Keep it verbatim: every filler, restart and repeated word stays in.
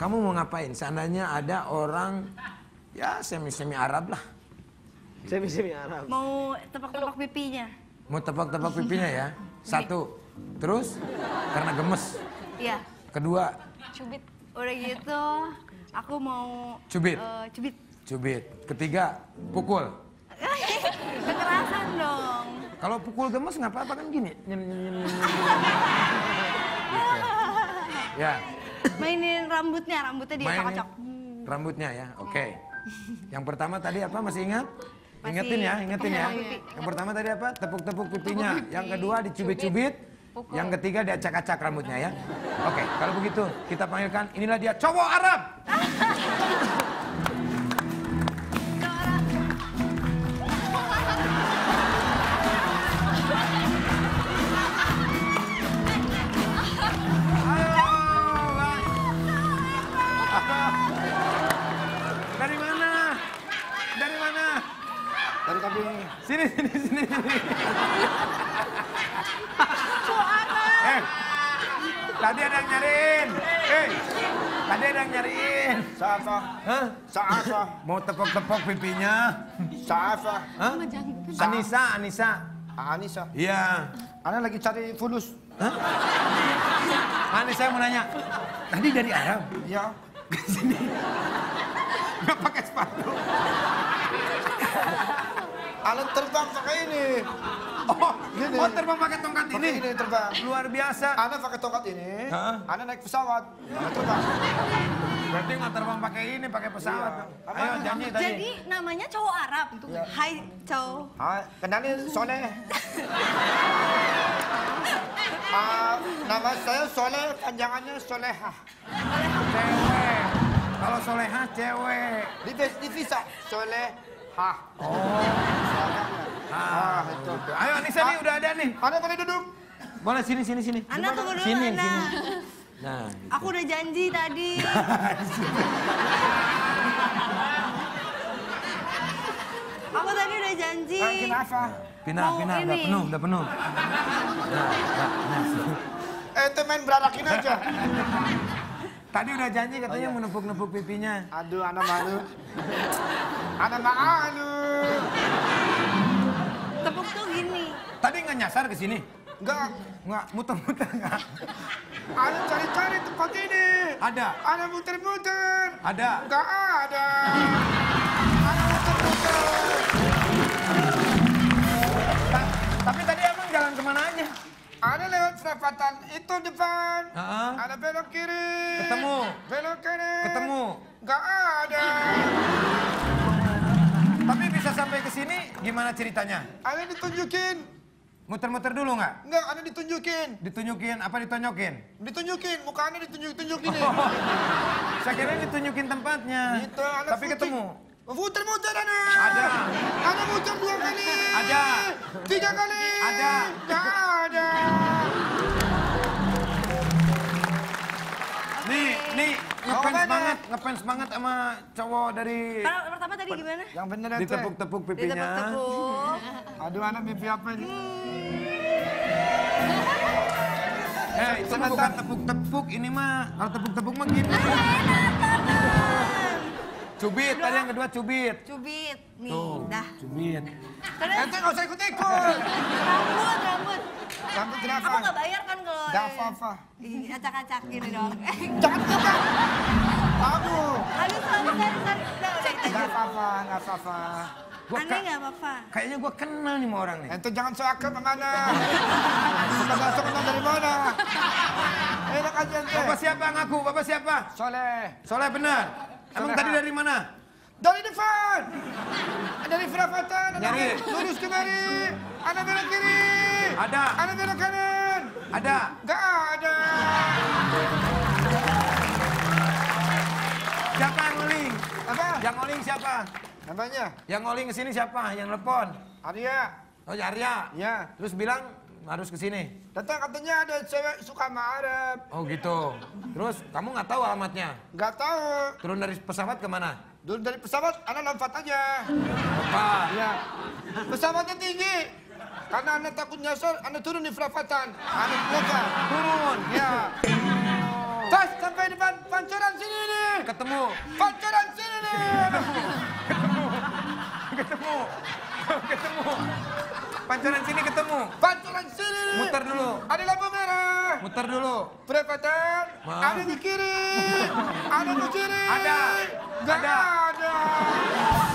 kamu mau ngapain? Seandainya ada orang ya semi-semi Arab lah. Semi-semi Arab. Mau tepak-tepak pipinya. Mau tepak-tepak pipinya ya? Satu. Terus? Karena gemes. Iya. Kedua? Cubit. Udah gitu, aku mau... Cubit? Uh, cubit. Cubit. Ketiga, pukul. Kekerasan dong. Kalau pukul gemes nggak apa-apa kan gini. Nyem, nyem, nyem, nyem. Gitu. Ya. Mainin rambutnya, rambutnya dia Mainin kocok. Rambutnya ya, oke. Okay. Yang pertama tadi apa, masih ingat? Masih Ingetin ya, ingetin ya. pipi. Yang pertama tadi apa? Tepuk-tepuk pipinya. Yang kedua dicubit-cubit. Yang ketiga diacak-acak rambutnya ya. Oke, okay, kalau begitu kita panggilkan, inilah dia cowok Arab. Dari mana? Dari mana? Dari kami. Sini, sini, sini, sini. Eh, tadi ada yang nyariin. Eh, tadi ada yang nyariin. Safa. Hah? Safa. Mau tepok-tepok pipinya? Safa. Hah? Anissa, Anissa. Anissa. Iya. Ana lagi cari fulus. Hah? Anissa mau nanya. Tadi dari Arab? Iya. Ke sini. Nggak pakai sepatu. Ana terbang pakai ini. Oh, Gini. oh terbang pakai tongkat Pakai ini. ini terbang. Luar biasa. Ana pakai tongkat ini. Hah? Ana naik pesawat. Ana terbang. Berarti nggak terbang pakai ini, pakai pesawat. Iya. Ayo janji tadi. Jadi namanya cowok Arab. Iya. Hai cowok. Ah, kenalin Soleh. Ah, nama saya Soleh, panjangannya Solehah. Cewek. Kalau Solehah cewek. Di di visa Solehah. Oh. Ah, itu. Ayo Anissa nih udah ada nih. Ana boleh duduk? Boleh sini sini sini. Anda tunggu dulu, Sini Anda. sini. Nah. Gitu. Aku udah janji tadi. Aku tadi udah janji. Ah, kenapa? Pindah Mau pindah udah ini. penuh udah penuh. Nah, nah, nah. Eh, itu main berarakin aja. Tadi udah janji katanya Oh, iya. mau nepuk-nepuk pipinya. Aduh, ana malu. Ana malu. Tepuk tuh gini. Tadi nggak nyasar ke sini? Enggak, Nggak muter-muter nggak? ana cari-cari tempat ini. Ada. Ana muter-muter. Ada. Enggak ada. Ana muter-muter. Ta- Tapi tadi emang jalan kemana aja? Ana lewat perapatan itu depan. Heeh. Ana belok kiri. Ketemu. Belok kanan. Ketemu. Enggak ada. Tapi bisa sampai ke sini gimana ceritanya? Ana ditunjukin. Muter-muter dulu nggak? Enggak, ana ditunjukin. Ditunjukin apa ditonyokin? Ditunjukin, muka ana ditunjuk-tunjuk gini. Saya kira ditunjukin tempatnya. Itu ana Tapi footing. ketemu. Muter-muter ana. Ada. Ana muter dua kali. Ada. Tiga kali. Ada. Enggak ada. Nih, nih ngefans mana? banget, ngefans banget sama cowok dari Per- Pertama tadi gimana? Yang bener itu. ditepuk-tepuk pipinya. Ditepuk-tepuk. Aduh, ana mimpi apa ini? Eh, itu mah bukan tepuk-tepuk, ini mah kalau tepuk-tepuk mah gini. Cubit, tadi yang kedua cubit. Cubit. Nih, Tuh, dah. cubit. Terus Ente nggak usah ikut-ikut. rambut, rambut. Rambut kenapa? Aku nggak bayar kan kalau... Nggak apa-apa. Ih, acak-acak gini dong. Jangan buka. Kamu. Aduh, sorry, sorry, sorry. Udah, udah, kita Nggak apa-apa, nggak apa-apa. Gua Aneh ka- nggak apa-apa. Kayaknya gua kenal nih sama orang nih. Ente jangan so akrab sama ana. Suka nggak so kenal dari mana? Enak aja ente. Bapak siapa ngaku? Bapak siapa? Soleh. Soleh benar. Emang Soleh. tadi dari mana? Dari depan. Dari perapatan. Ana Nyari. lurus kemari. Ana belok kiri. Ada. Ana belok kanan. Ada. Nggak ada. Siapa yang ngoling? Apa? Yang ngoling siapa? Namanya? Yang ngoling ke sini siapa? Yang telepon? Arya. Oh, ya Arya. Ya. Terus bilang harus ke sini. Datang katanya ada cewek suka sama Arab. Oh gitu. Terus kamu nggak tahu alamatnya? Nggak tahu. Turun dari pesawat kemana? Dulu dari pesawat, ana lompat aja. Apa? Ya. Pesawatnya tinggi. Karena ana takut nyasar, ana turun di perapatan. Ana buka. Turun. Ya. Pas sampai depan pancoran sini nih. Ketemu. Pancoran sini nih. Ketemu. Ketemu. Ketemu. Pancoran sini ketemu. Pancoran sini nih. Muter dulu. Ada lampu merah. Muter dulu. Perempatan. Maaf. Ada di kiri. Ada di kiri. Ada. Gak Ada. ada.